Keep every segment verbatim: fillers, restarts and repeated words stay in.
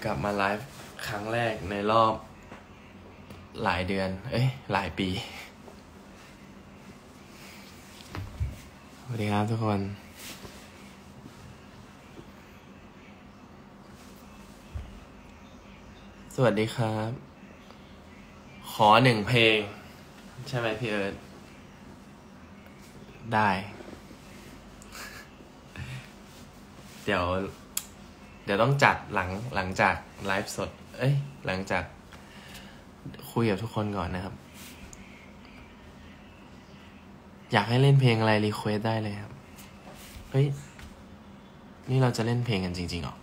กลับมาไลฟ์ครั้งแรกในรอบหลายเดือนเอ้ยหลายปีสวัสดีครับทุกคนสวัสดีครับขอหนึ่งเพลงใช่ไหมพี่เอิร์ธได้ เดี๋ยวเดี๋ยวต้องจัดหลังหลังจากไลฟ์สดเอ้ยหลังจากคุยกับทุกคนก่อนนะครับอยากให้เล่นเพลงอะไรรีเควสได้เลยครับเฮ้ยนี่เราจะเล่นเพลงกันจริงๆหรอ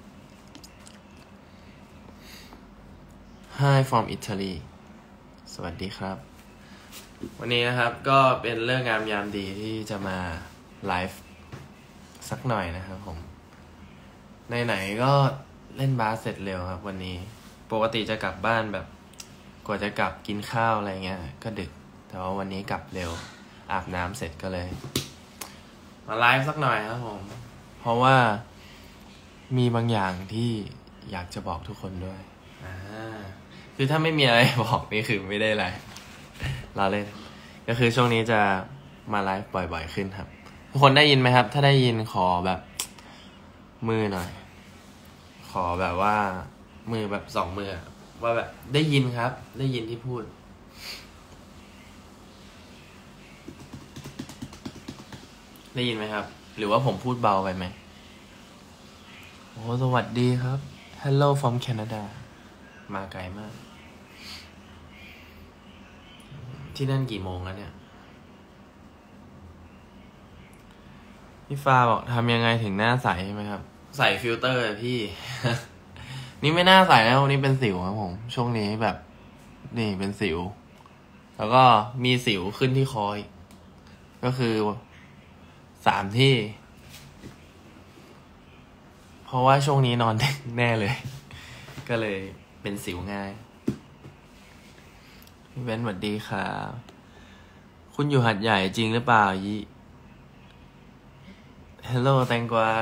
Hi from Italy สวัสดีครับวันนี้นะครับก็เป็นเรื่องงามยามดีที่จะมาไลฟ์สักหน่อยนะครับผมไหนๆก็เล่นบาสเสร็จเร็วครับวันนี้ปกติจะกลับบ้านแบบกว่าจะกลับกินข้าวอะไรเงี้ยก็ดึกแต่ว่าวันนี้กลับเร็วอาบน้ำเสร็จก็เลยมาไลฟ์สักหน่อยครับผมเพราะว่ามีบางอย่างที่อยากจะบอกทุกคนด้วยอ่าคือถ้าไม่มีอะไรบอกนี่คือไม่ได้ไลฟ์เราเล่นก็คือช่วงนี้จะมาไลฟ์บ่อยๆขึ้นครับทุกคนได้ยินไหมครับถ้าได้ยินขอแบบมือหน่อยขอแบบว่ามือแบบสองมือว่าแบบได้ยินครับได้ยินที่พูดได้ยินไหมครับหรือว่าผมพูดเบาไปไหมโอ้สวัสดีครับ Hello from Canada มาไกลมากที่นั่นกี่โมงแล้วเนี่ยพี่ฟ้าบอกทำยังไงถึงหน้าใสใช่ไหมครับใส่ฟิลเตอร์พี่ นี่ไม่น่าใส่นะวันนี้เป็นสิวครับผมช่วงนี้แบบนี่เป็นสิวแล้วก็มีสิวขึ้นที่คออีกก็คือสามที่เพราะว่าช่วงนี้นอนแน่เลยก็เลยเป็นสิวง่ายพี่เบนสวัสดีครับคุณอยู่หัดใหญ่จริงหรือเปล่ายิ Hello แตงกวา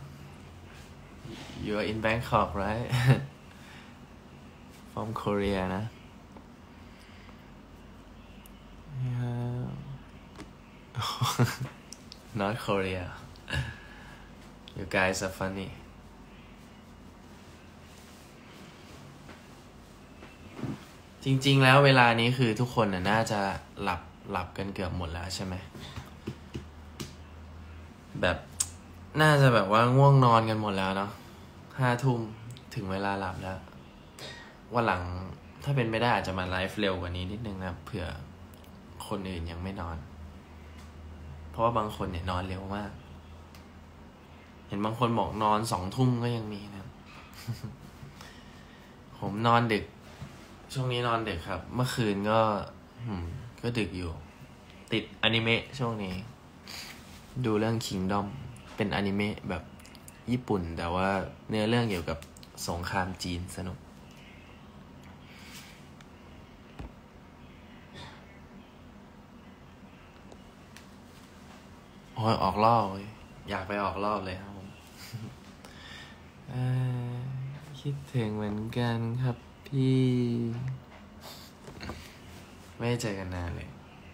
You are in Bangkok right from Korea นะ yeah. Not Korea You guys are funny จริงๆแล้วเวลานี้คือทุกคนน่าจะหลับหลับกันเกือบหมดแล้วใช่ไหมแบบน่าจะแบบว่าง่วงนอนกันหมดแล้วเนาะห้าทุ่มถึงเวลาหลับแล้ววันหลังถ้าเป็นไม่ได้อาจจะมาไลฟ์เร็วกว่านี้นิดนึงนะเผื่อคนอื่นยังไม่นอนเพราะว่าบางคนเนี่ยนอนเร็วมากเห็นบางคนบอกนอนสองทุ่มก็ยังมีนะ ผมนอนดึกช่วงนี้นอนดึกครับเมื่อคืนก็ก็ดึกอยู่ติดอนิเมะช่วงนี้ดูเรื่อง Kingdom เป็นอนิเมะแบบญี่ปุ่นแต่ว่าเนื้อเรื่องเกี่ยวกับสงครามจีนสนุกโอ้ยออกรอบเลยอยากไปออกรอบเลยครับผมคิดถึงเหมือนกันครับพี่ไม่เจอกันนานเลย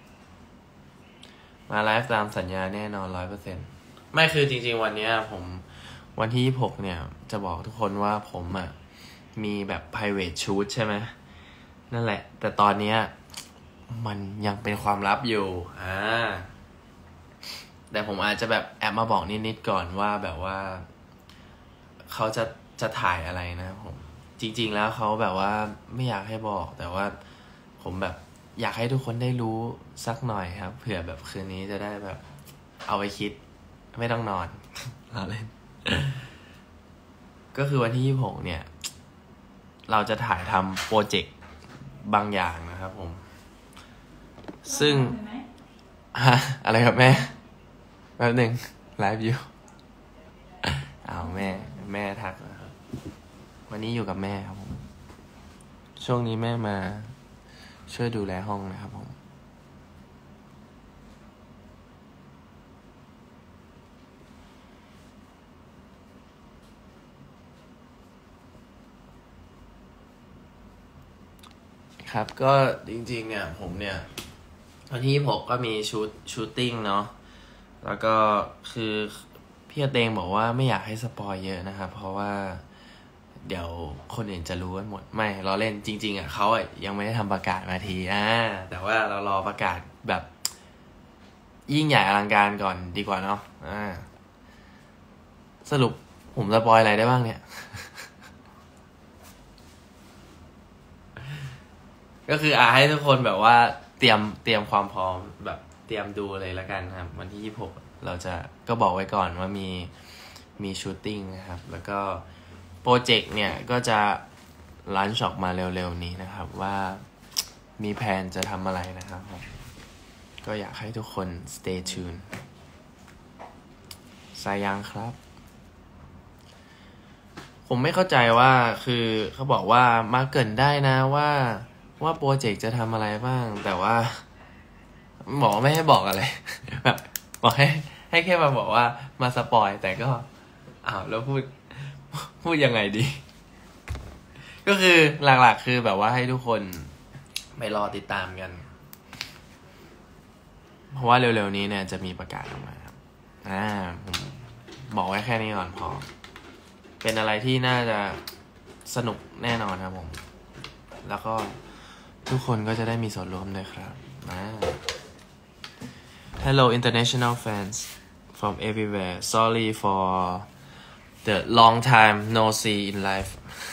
มาไลฟ์ตามสัญญาแน่นอน ร้อยเปอร์เซ็นต์ ไม่คือจริงๆวันนี้ผมวันที่ยี่สิบหกเนี่ยจะบอกทุกคนว่าผมอ่ะมีแบบ private shoot ใช่ไหมนั่นแหละแต่ตอนนี้มันยังเป็นความลับอยู่อ่าแต่ผมอาจจะแบบแอบมาบอกนิดๆก่อนว่าแบบว่าเขาจะจะถ่ายอะไรนะผมจริงๆแล้วเขาแบบว่าไม่อยากให้บอกแต่ว่าผมแบบอยากให้ทุกคนได้รู้สักหน่อยครับเผื่อแบบคืนนี้จะได้แบบเอาไปคิดไม่ต้องนอนเราเล่น ก็คือวันที่ยี่สิบหกเนี่ยเราจะถ่ายทำโปรเจกต์บางอย่างนะครับผมซึ่งฮะอะไรครับแม่แป๊บหนึ่งไลฟ์อยู่อ้าวแม่แม่ทักนะครับวันนี้อยู่กับแม่ครับผมช่วงนี้แม่มาช่วยดูแลห้องนะครับผมครับก็จริงๆเนี่ยผมเนี่ยวันที่ผมก็มีชูตชูตติ้งเนาะแล้วก็คือพี่เตงบอกว่าไม่อยากให้สปอยเยอะนะครับเพราะว่าเดี๋ยวคนอื่นจะรู้กันหมดไม่เราเล่นจริงๆอ่ะเขาอ่ะยังไม่ได้ทำประกาศมาทีอ่าแต่ว่าเรารอประกาศแบบยิ่งใหญ่อลังการก่อนดีกว่าเนาะอ่าสรุปผมสปอยอะไรได้บ้างเนี่ย ก็คืออ่าให้ทุกคนแบบว่าเตรียมเตรียมความพร้อมแบบเตรียมดูเลยละกันครับวันที่ยี่สิบหกเราจะก็บอกไว้ก่อนว่ามีมีชูตติ้งนะครับแล้วก็โปรเจกต์เนี่ยก็จะลันช์ออกมาเร็วๆนี้นะครับว่ามีแผนจะทำอะไรนะครับผมก็อยากให้ทุกคน stay tuned สายยังครับผมไม่เข้าใจว่าคือเขาบอกว่ามาเกรินได้นะว่าว่าโปรเจกต์จะทำอะไรบ้างแต่ว่าบอกไม่ให้บอกอะไรแบบบอกให้ให้แค่มาบอกว่ามาสปอยแต่ก็อ้าวแล้วพูดพูดยังไงดีก็คือหลักๆคือแบบว่าให้ทุกคนไปรอติดตามกันเพราะว่าเร็วๆนี้เนี่ยจะมีประกาศออกมาครับอ่าผมบอกไว้แค่นี้ก่อนพอเป็นอะไรที่น่าจะสนุกแน่นอนครับผมแล้วก็ทุกคนก็จะได้มีส่วนร่วมด้วยครับ Hello international fans from everywhere sorry for the long time no see in life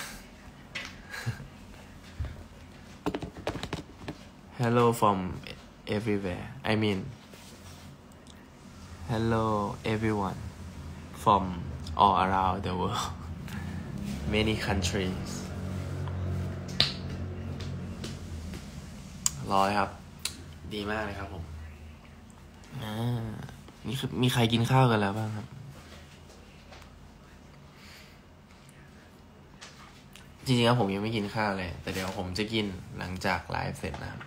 Hello from everywhere I mean hello everyone from all around the world many countriesร้อยครับดีมากเลยครับผมอ่านี่คือมีใครกินข้าวกันแล้วบ้างครับจริงๆแล้วผมยังไม่กินข้าวเลยแต่เดี๋ยวผมจะกินหลังจากไลฟ์เสร็จนะครับ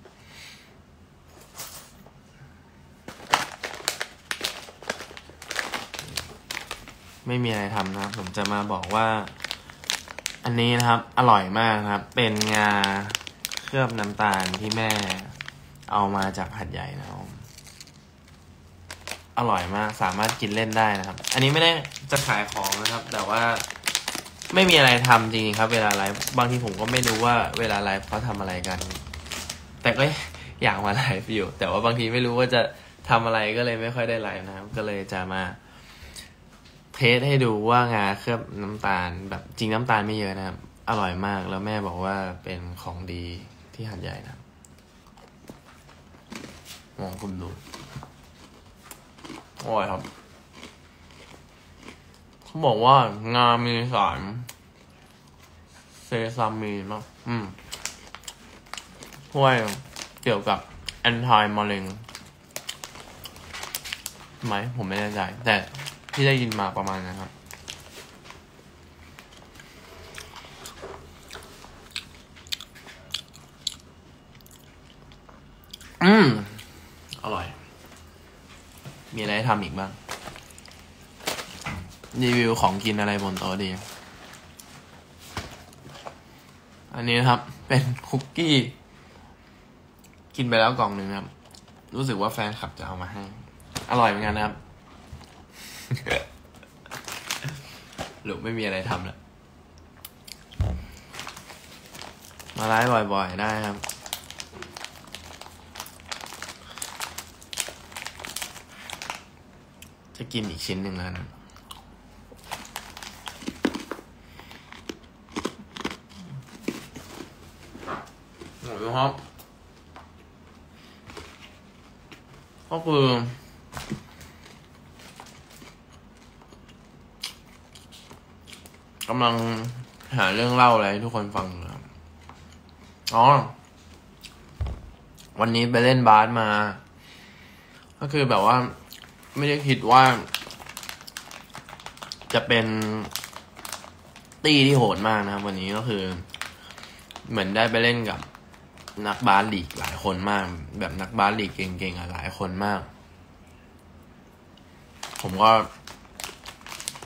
ไม่มีอะไรทำนะครับผมจะมาบอกว่าอันนี้นะครับอร่อยมากครับเป็นงาเคลือบน้ำตาลที่แม่เอามาจากหัดใหญ่นะครับอร่อยมากสามารถกินเล่นได้นะครับอันนี้ไม่ได้จะขายของนะครับแต่ว่าไม่มีอะไรทำจริงๆครับเวลาไลฟ์บางทีผมก็ไม่รู้ว่าเวลาไลฟ์เขาทำอะไรกันแต่ก็อยากมาไลฟ์อยู่แต่ว่าบางทีไม่รู้ว่าจะทำอะไรก็เลยไม่ค่อยได้ไลฟ์นะครับก็เลยจะมาเทสให้ดูว่างาเคลือบน้ำตาลแบบจริงน้ำตาลไม่เยอะนะครับอร่อยมากแล้วแม่บอกว่าเป็นของดีที่หัดใหญ่นะมองคุณดูอร่อยครับเขาบอกว่างามีสารเซซามีนมั้งอืมช่วยเกี่ยวกับแอนตี้มะเร็งไหมผมไม่แน่ใจแต่ที่ได้ยินมาประมาณนั้นครับอืมอร่อยมีอะไรให้ทำอีกบ้างรีวิวของกินอะไรบนโต๊ะดีอันนี้นะครับเป็นคุกกี้กินไปแล้วกล่องหนึ่งครับรู้สึกว่าแฟนคลับจะเอามาให้อร่อยเหมือนกันนะครับหรือไม่มีอะไรทำแล้วมาไลฟ์บ่อยๆได้ครับจะกินอีกชิ้นหนึ่งแล้วนะโอ้ยครับก็คือกำลังหาเรื่องเล่าอะไรให้ทุกคนฟังครับอ๋อวันนี้ไปเล่นบาสมาก็คือแบบว่าไม่ได้คิดว่าจะเป็นตี้ที่โหดมากนะครับวันนี้ก็คือเหมือนได้ไปเล่นกับนักบาสลีกหลายคนมากแบบนักบาสลีกเก่งๆอ่ะหลายคนมากผมก็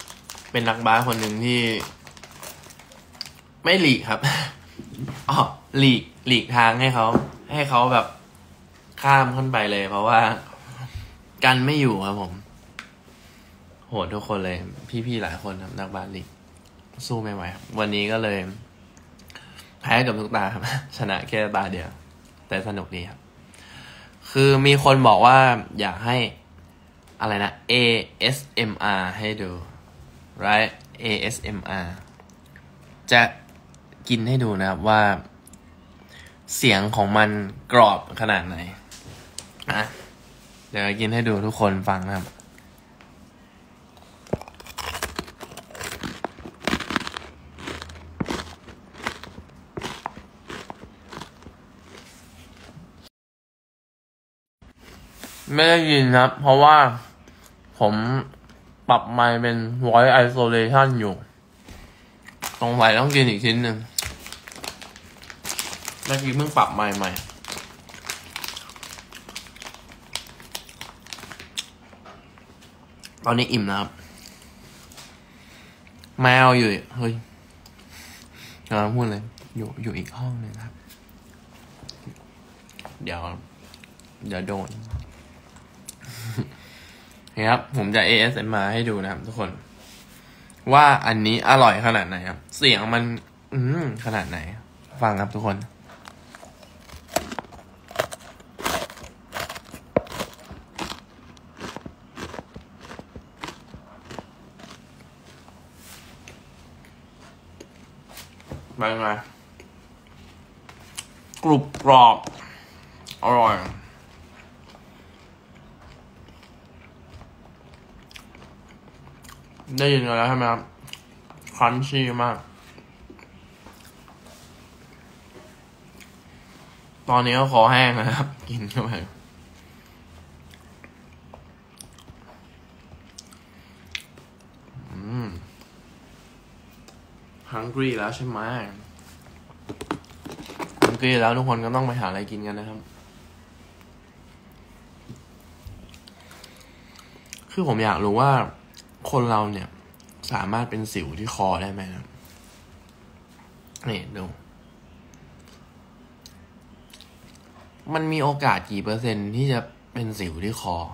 เป็นนักบาสคนหนึ่งที่ไม่ลีกครับอ๋อหลีกหลีกทางให้เขาให้เขาแบบข้ามขึ้นไปเลยเพราะว่ากันไม่อยู่ครับผมโหดทุกคนเลยพี่ๆหลายคนครับนักบาสลีกสู้ไม่ไหวครับวันนี้ก็เลยแพ้กับทุกตาครับ ชนะแค่ตาเดียวแต่สนุกดีครับคือมีคนบอกว่าอยากให้อะไรนะ เอ เอส เอ็ม อาร์ ให้ดู right เอ เอส เอ็ม อาร์ จะกินให้ดูนะครับว่าเสียงของมันกรอบขนาดไหนอ่ะเดี๋ยวกินให้ดูทุกคนฟังนะครับไม่ได้ยินครับเพราะว่าผมปรับไมค์เป็น voice isolation อยู่ตรงไหนต้องกินอีกชิ้นหนึ่งเมื่อกี้เพิ่งปรับไมค์ใหม่ตอนนี้อิ่มนะครับแมวอยู่เฮ้ยเราพูดเลยอยู่อยู่อีกห้องนึงครับเดี๋ยวเดี๋ยวโดนครับผมจะ เอ เอส เอ็ม อาร์ ให้ดูนะครับทุกคนว่าอันนี้อร่อยขนาดไหนครับเสียงมันอืมขนาดไหนฟังครับทุกคนเป็นไงกรุบกรอบอร่อยได้ยินกันแล้วใช่ไหมครับครันชี่มากตอนนี้ก็คอแห้งนะครับ กินเข้าไปอืมฮังกี้แล้วใช่ไหมฮังกี้แล้วทุกคนก็ต้องไปหาอะไรกินกันนะครับคือผมอยากรู้ว่าคนเราเนี่ยสามารถเป็นสิวที่คอได้ไหมครับนี่ดูมันมีโอกาสกี่เปอร์เซ็นต์ที่จะเป็นสิวที่คอ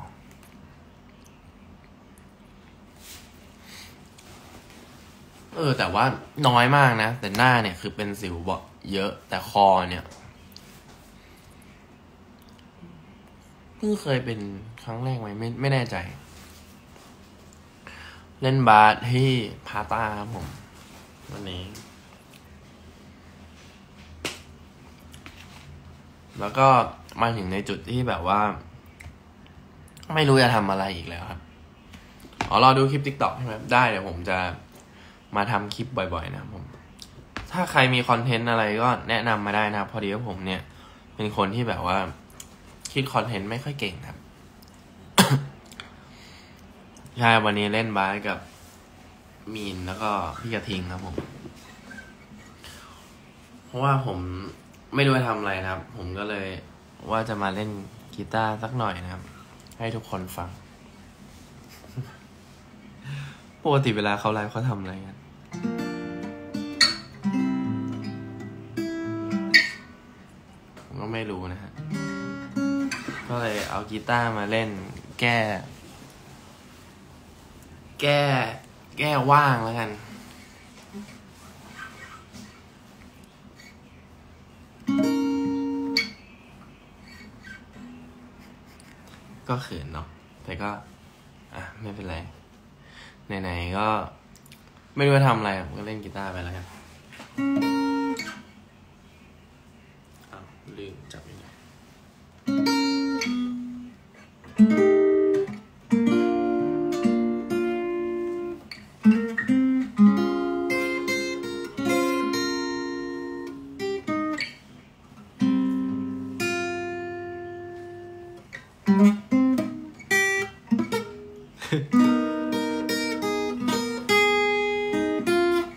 เออแต่ว่าน้อยมากนะแต่หน้าเนี่ยคือเป็นสิวบ่เยอะแต่คอเนี่ยเพิ่งเคยเป็นครั้งแรกไหมไม่ไม่แน่ใจเล่นบาสที่พาต้าครับผมวันนี้แล้วก็มาถึงในจุดที่แบบว่าไม่รู้จะทำอะไรอีกแล้วครับอ๋อรอดูคลิป TikTok ใช่ไหมได้เดี๋ยวผมจะมาทำคลิปบ่อยๆนะครับผมถ้าใครมีคอนเทนต์อะไรก็แนะนำมาได้นะครับพอดีว่าผมเนี่ยเป็นคนที่แบบว่าคิดคอนเทนต์ไม่ค่อยเก่งครับ ใช่วันนี้เล่นบาสกับมีนแล้วก็พี่กระทิงครับผมเพราะว่าผมไม่รู้จะทำอะไรนะครับผมก็เลยว่าจะมาเล่นกีตาร์สักหน่อยนะครับให้ทุกคนฟังปกติเวลาเขาไลฟ์เขาทำอะไรกันผมก็ไม่รู้นะฮะก็เลยเอากีตาร์มาเล่นแก้แก้แก้ว่างแล้วกันก็เขินเนาะแต่ก็อ่ะไม่เป็นไรไหนๆก็ไม่รู้จะทำอะไรผมก็เล่นกีตาร์ไปแล้วกันอ้าวลืมจับยังไง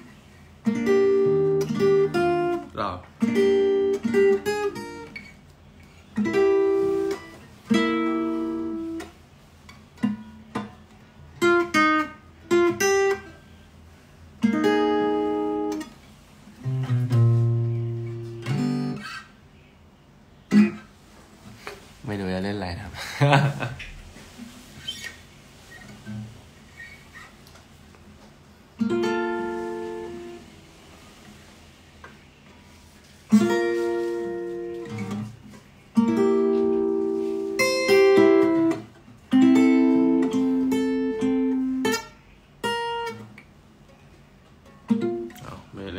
รอ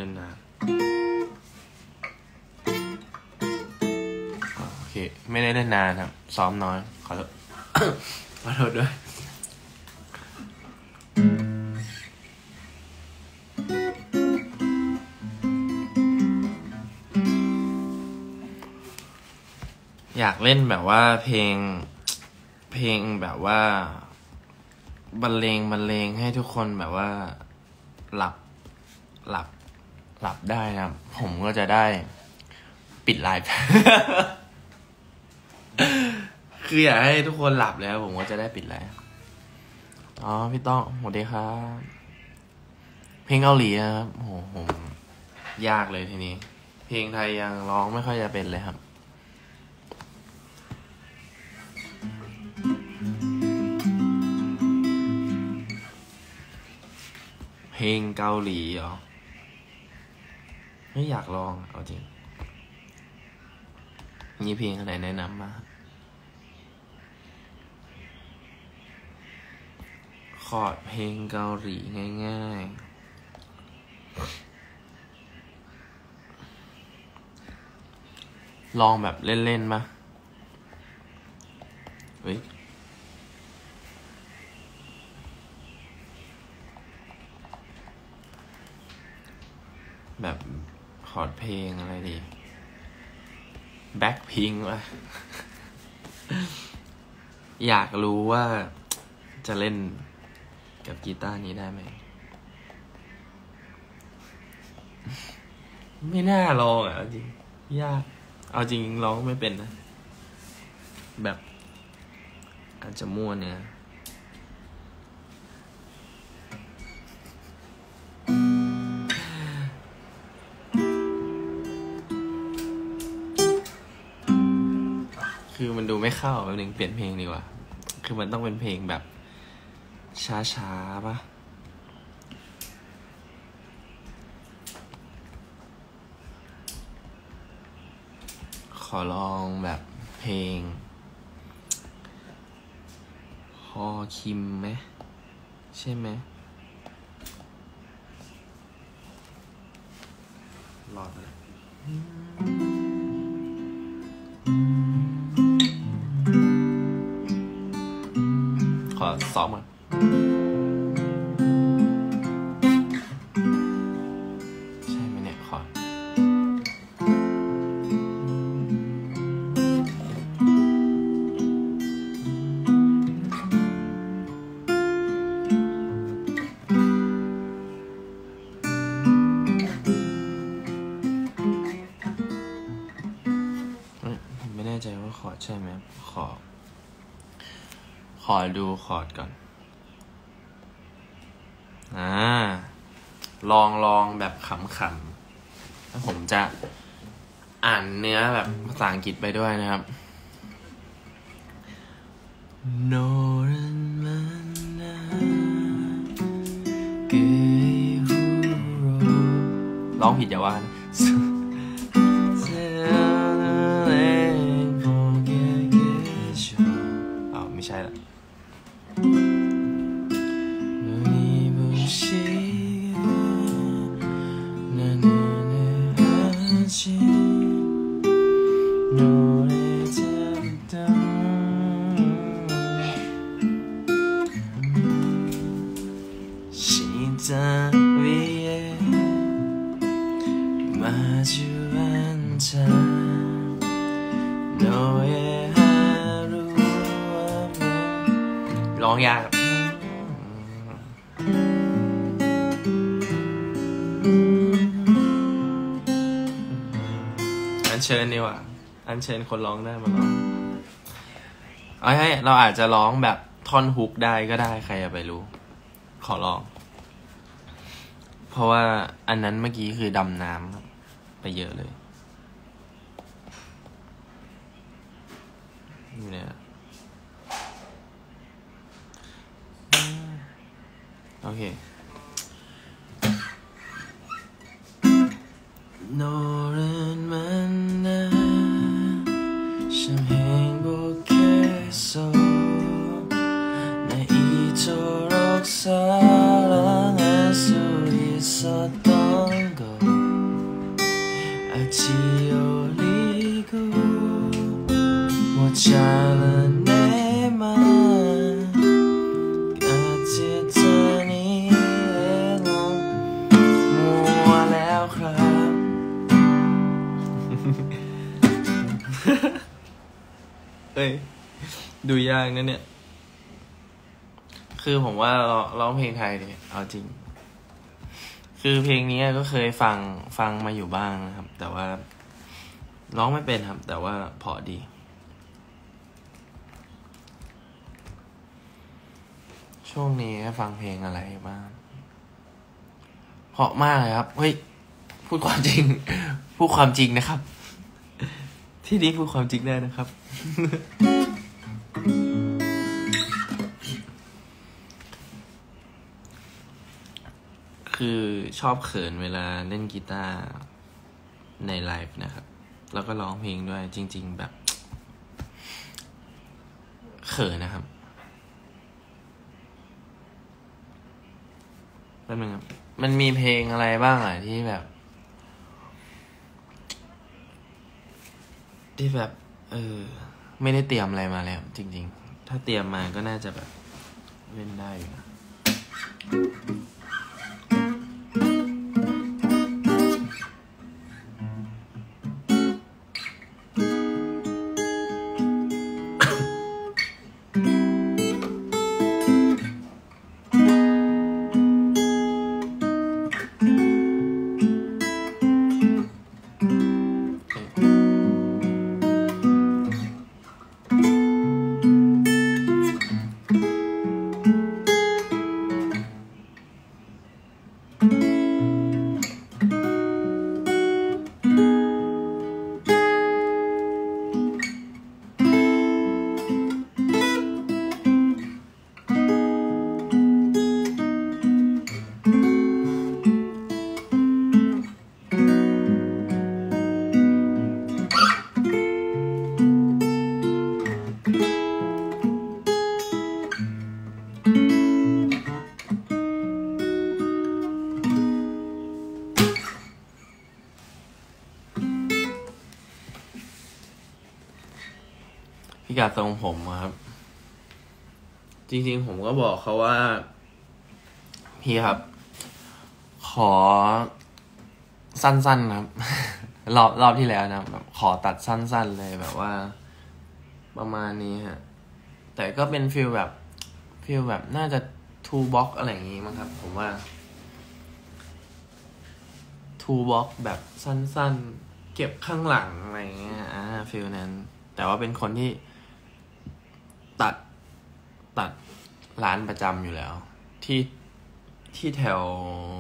ล่นนานโอเคไม่ได้เล่นนานครับซ้อมน้อยขอโทษ ขอโทษด้วยอยากเล่นแบบว่าเพลงเพลงแบบว่าบรรเลงบรรเลงให้ทุกคนแบบว่าหลับหลับหลับได้นะครับผมก็จะได้ปิดไลฟ์ คืออยากให้ทุกคนหลับแล้วผมก็จะได้ปิดไลฟ์อ๋อพี่ต้องสวัสดีครับเพลงเกาหลีนะครับโหผมยากเลยทีนี้เพลงไทยยังร้องไม่ค่อยจะเป็นเลยครับเพลงเกาหลีเหรอไม่อยากลองเอาจริงมีเพลงอะไรแนะนำมาคอร์ดเพลงเกาหลีง่ายๆลองแบบเล่นๆมาเฮ้ยแบบคอร์ดเพลงอะไรดีแบ็คพิงค์วะ อยากรู้ว่าจะเล่นกับกีตาร์นี้ได้ไหม ไม่น่าลองอ่ะจริงยากเอาจริงร้องไม่เป็นนะแบบอาจจะมั่วเนี่ยคือมันดูไม่เข้าแบบนึงเปลี่ยนเพลงดีกว่าคือมันต้องเป็นเพลงแบบช้าๆป่ะขอลองแบบเพลงฮอคิมไหมใช่ไหมรอดเลยขอซ้อมก่อนใช่ไหมเนี่ยขอไม่แน่ใจว่าคอร์ดใช่ไหมขอขอดูคอร์ดก่อนอ่าลองลองแบบขำๆแล้วผมจะอ่านเนื้อแบบภาษาอังกฤษไปด้วยนะครับโนรันมันนาเกฮูโรร้องผิดอย่าว่านะอ้าวไม่ใช่ละร้องยากอันเชิญดีกว่าอันเชิญคนร้องได้มาร้องเอ้ยเราอาจจะร้องแบบท่อนฮุกได้ก็ได้ใครจะไปรู้ขอร้องเพราะว่าอันนั้นเมื่อกี้คือดำน้ำไปเยอะเลยนี่เนี่ยโอเคโนรันมันนาฉัน행복했어 나 이토록 사랑할 수 있었던 걸 เอ้ยดูยากนะเนี่ยคือผมว่าร้องเพลงไทยเนี่ยเอาจริงคือเพลงนี้ก็เคยฟังฟังมาอยู่บ้างนะครับ แต่ว่าร้องไม่เป็นครับแต่ว่าเพราะดีช่วงนี้ฟังเพลงอะไรบ้างเพราะมากเลยครับเฮ้ยพูดความจริงพูดความจริงนะครับที่นี้พูดความจริงได้นะครับคือชอบเขินเวลาเล่นกีตาร์ในไลฟ์นะครับแล้วก็ร้องเพลงด้วยจริงๆแบบเขินนะครับแป๊บนึงครับมันมีเพลงอะไรบ้างอ่ะที่แบบที่แบบเออไม่ได้เตรียมอะไรมาแล้วจริงๆถ้าเตรียมมาก็น่าจะแบบเล่นได้อยู่นะพี่กาดทรงผมครับจริงๆผมก็บอกเขาว่าพี่ครับขอสั้นๆครับ รอบรอบที่แล้วนะแบบขอตัดสั้นๆเลยแบบว่าประมาณนี้ฮะแต่ก็เป็นฟีลแบบฟีลแบบน่าจะทูบ็อกอะไรอย่างงี้มั้งครับผมว่าทูบ็อกแบบสั้นๆเก็บข้างหลังอะไรเงี้ยอ่าฟีลนั้นแต่ว่าเป็นคนที่ตัดตัดร้านประจำอยู่แล้วที่ที่แถว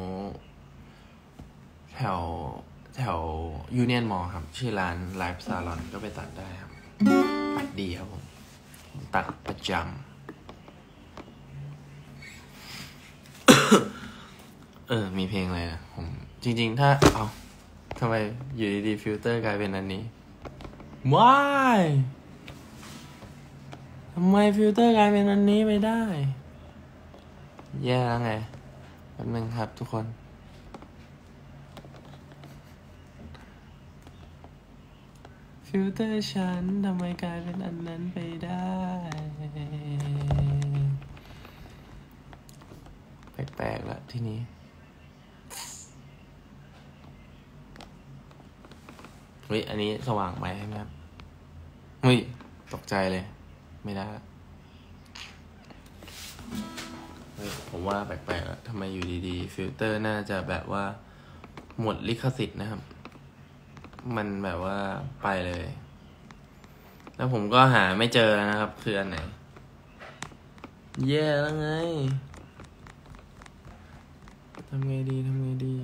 แถวแถวยูเนียนมอลล์ครับชื่อร้านไลฟ์ซาลอนก็ไปตัดได้ครับตัดดีครับผมตัดประจำ เออมีเพลงอะไรนะผมจริงๆถ้าเอาทำไมอยู่ดีๆฟิลเตอร์กลายเป็นอันนี้ why ทำไมฟิลเตอร์กลายเป็นอันนี้ไปได้แย่แล้วไงแป๊บนึงครับทุกคนฟิลเตอร์ฉันทำไมกลายเป็นอันนั้นไปได้แปลกๆแล้วทีนี้เฮ้ยอันนี้สว่างไปใช่ไหมครับเฮ้ยตกใจเลยไม่ได้เฮ้ยผมว่าแปลกๆแล้วทำไมอยู่ดีๆฟิลเตอร์น่าจะแบบว่าหมดลิขสิทธิ์นะครับมันแบบว่าไปเลยแล้วผมก็หาไม่เจอแล้วนะครับคืออันไหนแย่แล้วไงทำไงดีทำไงดี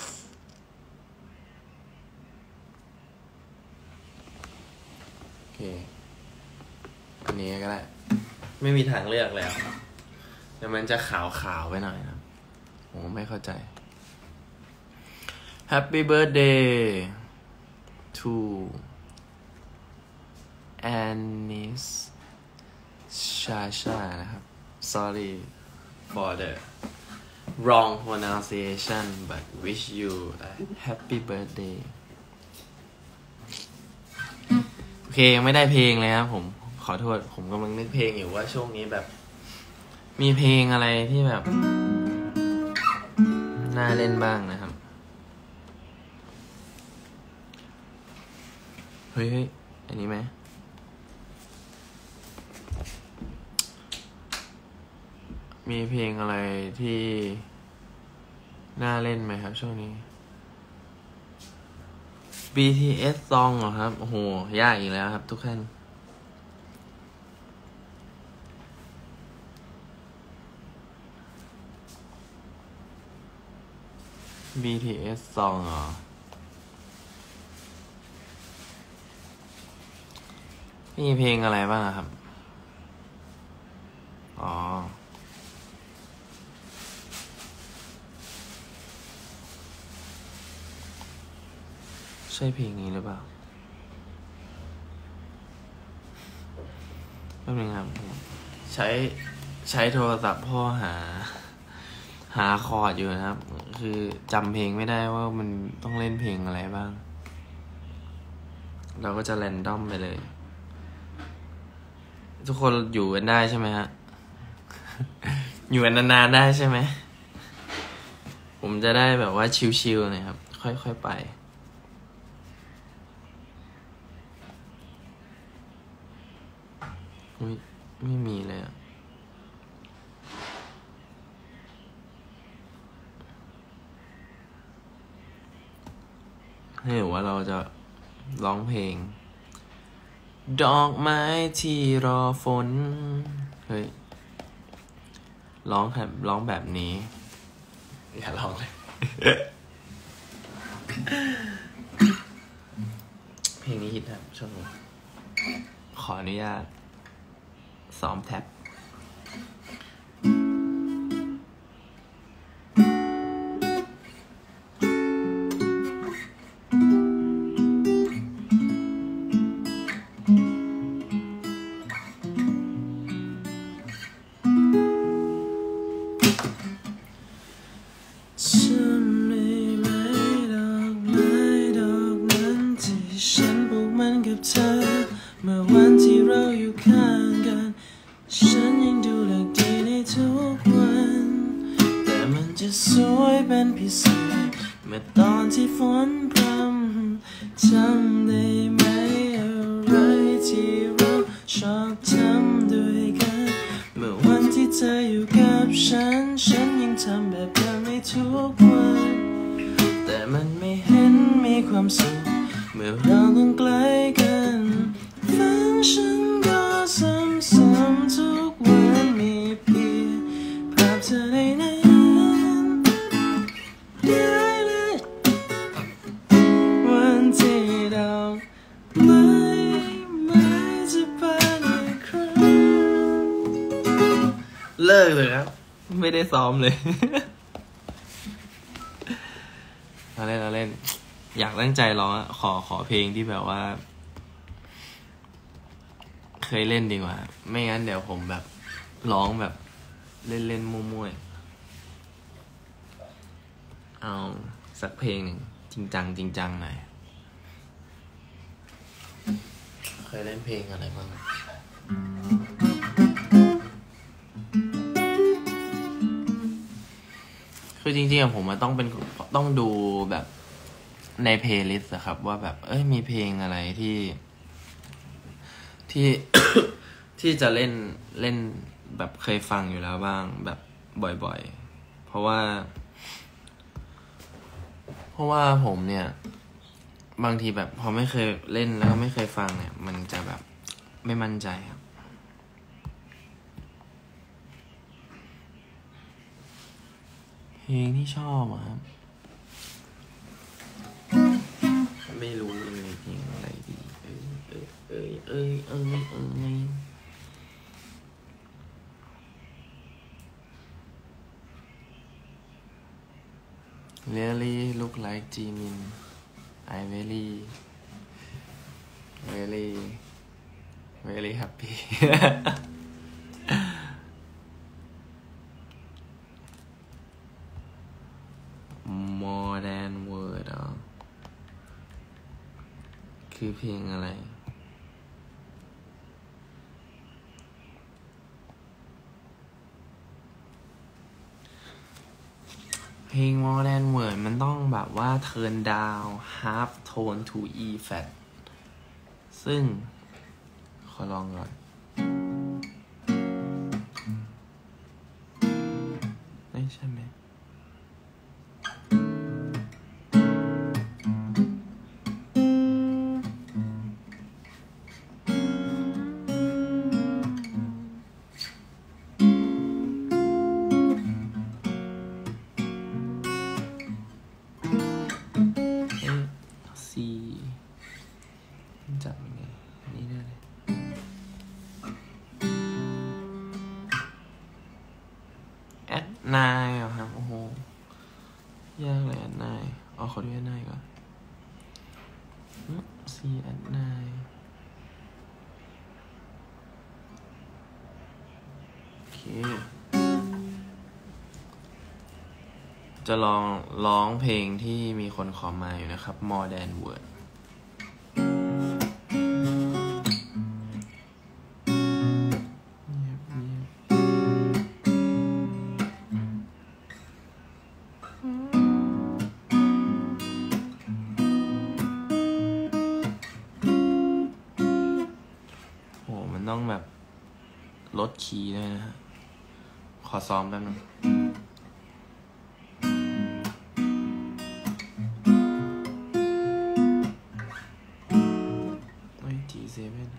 โอเคอันนี้ก็ได้ไม่มีทางเลือกแล้วแต่มันจะขาวๆไปหน่อยนะผมไม่เข้าใจ Happy birthday to Anis Shasha นะครับ sorry for the wrong pronunciation but wish you a happy birthday โอเคยังไม่ได้เพลงเลยครับผมขอโทษผมกำลังนึกเพลงอยู่ว่าช่วงนี้แบบมีเพลงอะไรที่แบบน่าเล่นบ้างนะครับเฮ้ยอันนี้ไหมมีเพลงอะไรที่น่าเล่นไหมครับช่วงนี้ บี ที เอส Song เหรอครับโอ้โหยากอีกแล้วครับทุกท่าน บี ที เอส Song เหรอมีเพลงอะไรบ้างครับอ๋อใช่เพลงนี้หรือเปล่าแป๊บนึงครับใช้ใช้โทรศัพท์พ่อหาหาคอร์ดอยู่นะครับคือจำเพลงไม่ได้ว่ามันต้องเล่นเพลงอะไรบ้างเราก็จะแรนดอมไปเลยทุกคนอยู่กันได้ใช่ไหมฮะ อยู่กันนานๆได้ใช่ไหมผมจะได้แบบว่าชิลๆนะครับค่อยๆไปไม่ไม่มีเลยอะหรือว่าเราจะร้องเพลงดอกไม้ที่รอฝนเฮ้ยร้องแบบร้องแบบนี้อย่าร้องเลย เพลงนี้ฮิตครับช่วงนี้ขออนุญาตซ้อมแท็บเมื่อวันที่เราอยู่ข้างกันฉันยังดูแลดีในทุกวันแต่มันจะสวยเป็นพิเศษเมื่อตอนที่ฝนพรำจำได้ไหมอะไรที่เราชอบทำด้วยกันเมื่อวันที่เธออยู่กับฉันฉันยังทำแบบเดิมในทุกวันแต่มันไม่เห็นมีความสุขเมื่อเราต้องใกล้กันฝันฉันก็ซ้ำๆทุกวันมีเพียงภาพเธอในนั้นได้เลยวันที่ดอกไม้ไม้จะบานอีกครั้งเลิกเลยครับไม่ได้ซ้อมเลย เราเล่นเราเล่นอยากตั้งใจร้องขอขอเพลงที่แบบว่าเคยเล่นดีกว่าไม่งั้นเดี๋ยวผมแบบร้องแบบเล่นเล่นมั่วๆเอาสักเพลงหนึ่งจริงจังจริงจังหน่อยเคยเล่นเพลงอะไรบ้างคือจริงๆผมมันต้องเป็นต้องดูแบบในเพลย์ลิสต์อะครับว่าแบบเอ้ยมีเพลงอะไรที่ที่ ที่จะเล่นเล่นแบบเคยฟังอยู่แล้วบ้างแบบบ่อยๆเพราะว่าเพราะว่าผมเนี่ยบางทีแบบพอไม่เคยเล่นแล้วก็ไม่เคยฟังเนี่ยมันจะแบบไม่มั่นใจครับเพลงที่ชอบอะครับไม่รู้เลยเพลงอะไรดีเอ้ยเอ้ยเอ้ยเอ้ยเอ้ยเอ้ย really look like Jimin I very very very happy more than word อ๋อคือเพลงอะไรเพลง more than word มันต้องแบบว่า turn down half tone to E flat ซึ่งขอลองก่อนใช่ไหมซีจับยังไงนี่ได้เลยแอดนายเหรอครับโอ้โหยากเลยแอดนายเอาขอดูแอดนายก่อนซีแอดนายโอเคจะลองร้องเพลงที่มีคนขอมาอยู่นะครับ More Than Word โอ้มันต้องแบบลดคีย์ด้วยนะฮะขอซ้อมแป๊บนึงเซเว่น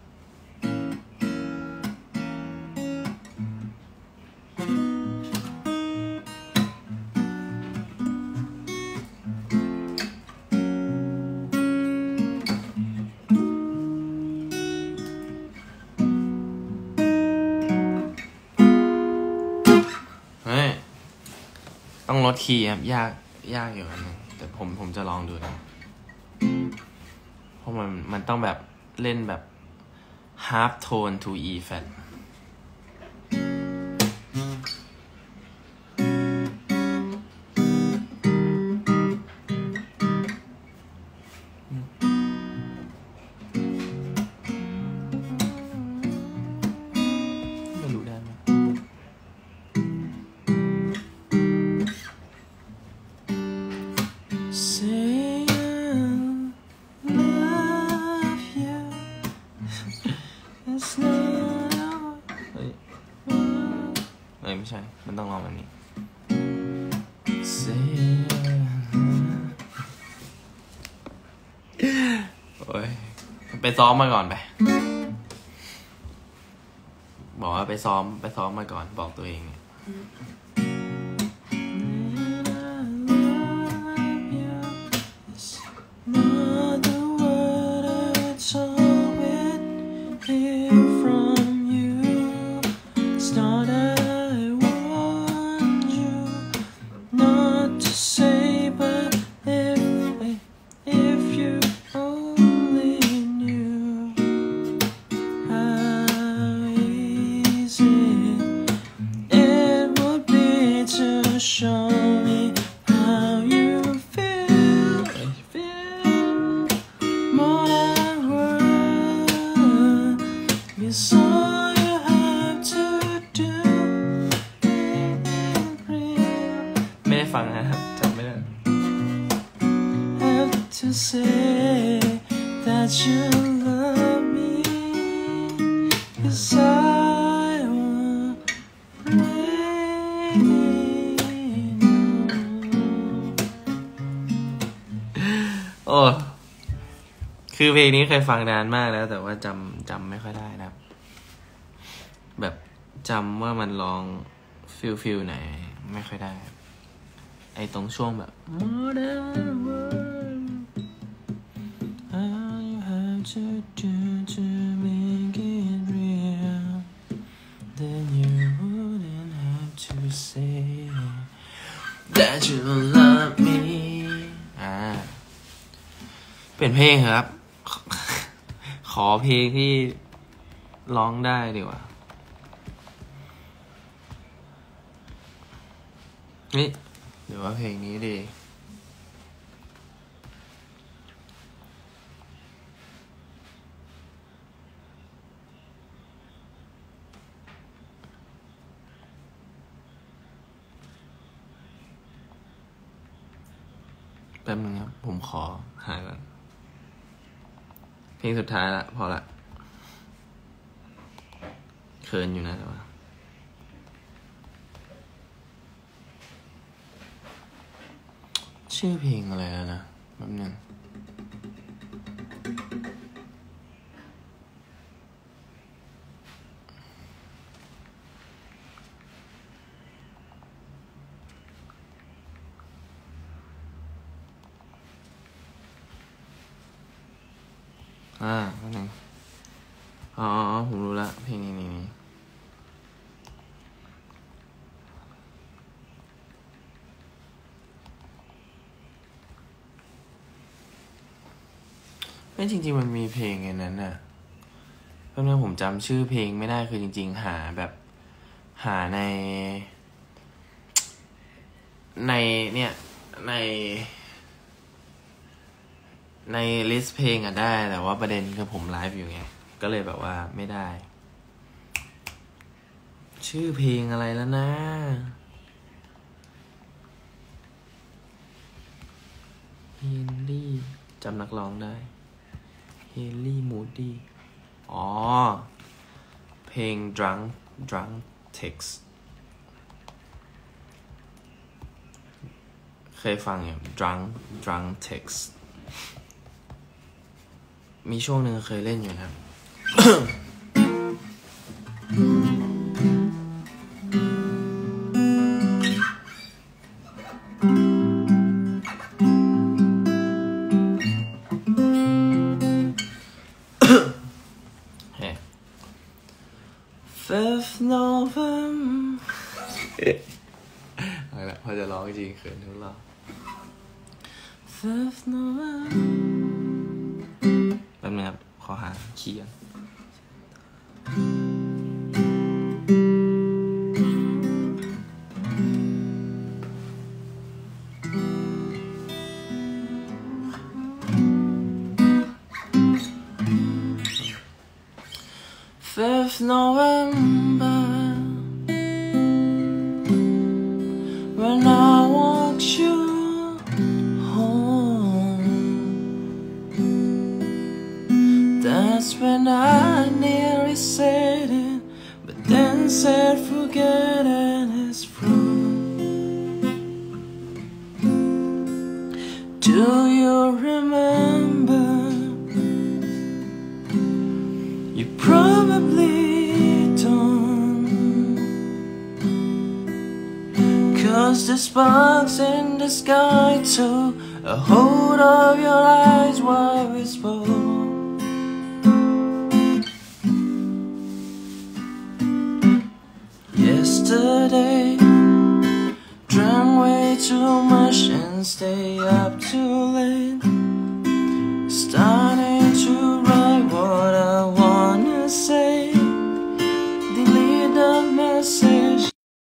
เฮ้ยต้องลดคีย์ครับยากยากอยู่อันนึงแต่ผมผมจะลองดูนะเพราะมันมันต้องแบบเล่นแบบ half tone to E flat ไม่รู้ได้ไหม Say I love you It's not เฮ้ยเฮ้ยไม่ใช่มันต้องลองแบบนี้ Sayโอ้ยไปซ้อมมาก่อนไปบอกว่าไปซ้อมไปซ้อมมาก่อนบอกตัวเองShow me how you feel, feel more than words. It's all you have to do. ไม่ได้ฟังนะครับจำไม่ได้ Have to say that you love me, 'cause I want rain.โอ้คือเพลงนี้เคยฟังนานมากแล้วแต่ว่าจำจำไม่ค่อยได้นะครับแบบจำว่ามันร้องฟิลฟิลไหนไม่ค่อยได้ไอตรงช่วงแบบ More than words All you have to do to make it real Then you wouldn't have to say that you love me อ่าเปลี่ยนเพลงครับ ขอเพลงที่ร้องได้ดีกว่านี่หรือว่าเพลงนี้ดีแป๊บนึงครับผมขอหาก่อนเพลงสุดท้ายละพอละเคินอยู่นะแต่ว่าชื่อเพลงอะไรแล้วนะแป๊บนึงอ่าแป๊บนึงอ๋อผมรู้ละเพลงนี้นี่นี่ไม่จริงๆมันมีเพลงอันนั้นน่ะเพราะนั้นผมจำชื่อเพลงไม่ได้คือจริงๆหาแบบหาในในเนี่ยในในลิสต์เพลงอะได้แต่ว่าประเด็นคือผมไลฟ์อยู่ไงก็เลยแบบว่าไม่ได้ชื่อเพลงอะไรแล้วนะเฮนรี่จำนักร้องได้เฮนรี่มูดดี้อ๋อเพลง drunk drunk text เคยฟังอย่าง drunk drunk text มีช่วงหนึ่งเคยเล่นอยู่นะ Fifth November อะไรนะพอจะร้องจริงเขินทุกรอบ Fifth November แป๊บนึงครับขอหาคีย์ก่อน Fifth November when I walked you home, that's when I nearly said it, but then said forget it is true. Do you remember? You probably don't, 'cause the sparks in the sky took a hold of your eyes while we spoke. Yesterday, drank way too much and stay up too late, starting to write what I wanna say, delete the message.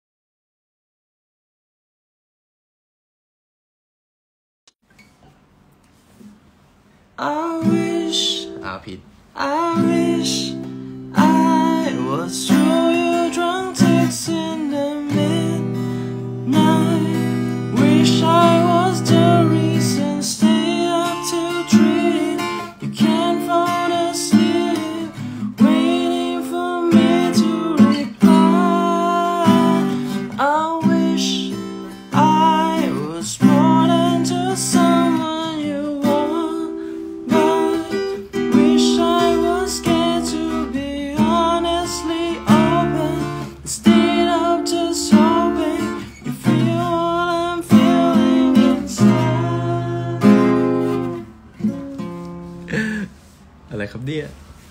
I wish, ah, Pete. I wish I was through you drunk texts in the midnight. Wish I was the reason stay up till three. You can't fall asleep, waiting for me to reply. I wish I was more than just someone you want, but wish I was scared to be honestly open instead of just hoping you feel what I'm feeling inside. อะไรครับเนี่ย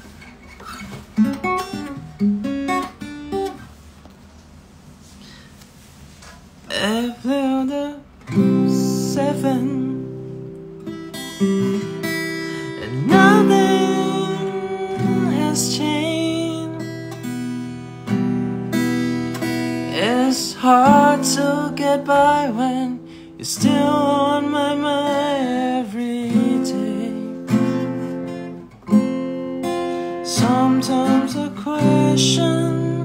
April the seventh, and nothing has changed. It's hard to get by when you're still on my mind every day. Sometimes I question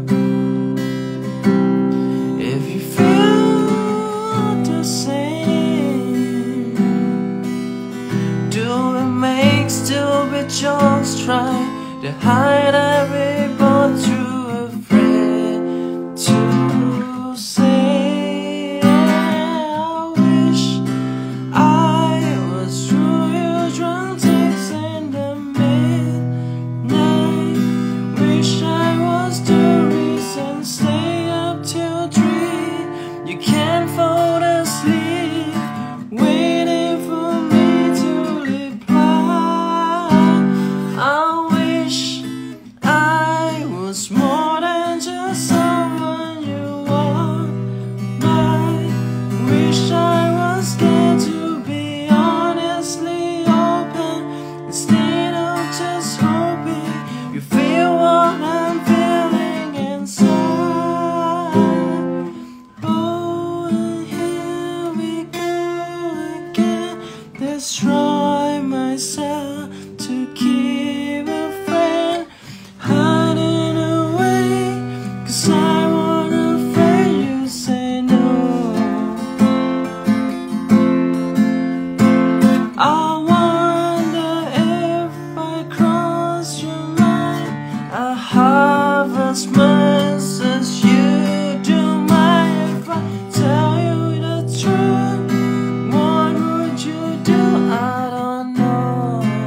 if you feel the same. Do we make stupid jokes, try to hide every both too afraid to say? I wish I destroy myself to keep a friend hiding away, 'cause I want a friend you say no. I wonder if I cross your mind, I have as much as you do mine. If I tell you the truth, what would you do? I don't know.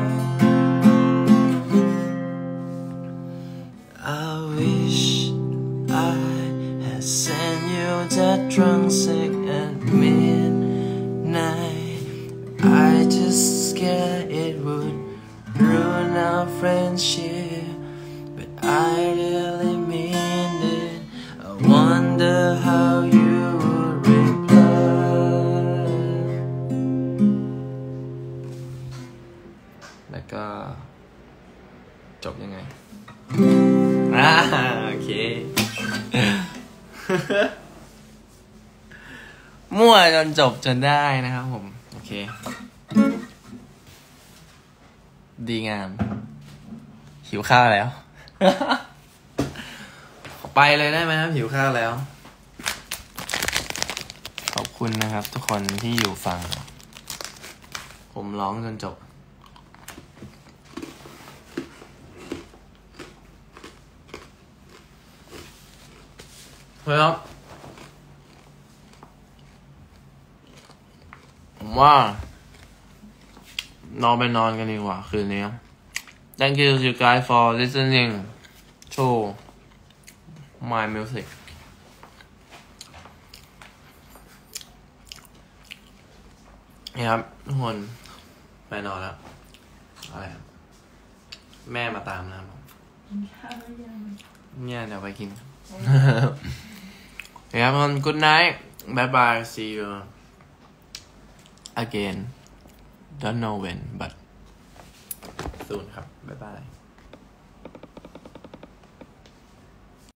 I wish I had sent you that drunk sick at midnight. I just scared it would ruin our friendship, but I really mean it. I wonder how you would reply. แล้วก็จบยังไงอ่าโอเค มั่วจนจบจนได้นะครับผม โอเค ดีงาม หิวข้าวแล้ว ไปเลยได้ไหมครับหิวข้าวแล้ว ขอบคุณนะครับทุกคนที่อยู่ฟัง ผมร้องจนจบเฮ้ยครับผมว่านอนไปนอนกันดีกว่าคืนนี้ Thank you you guys for listening to my music นี่ครับทุกคนไปนอนแล้วอะไรครับแม่มาตามนะครับเนี่ยเดี๋ยวไปกินนี่ครับทุกคน good night bye bye see you again don't know when but soon ครับ bye bye